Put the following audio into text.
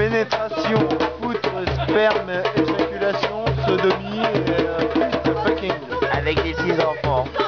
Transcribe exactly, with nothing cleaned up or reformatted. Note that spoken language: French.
pénétration, poutre, sperme, éjaculation, sodomie et euh, plus de fucking. Avec des petits enfants.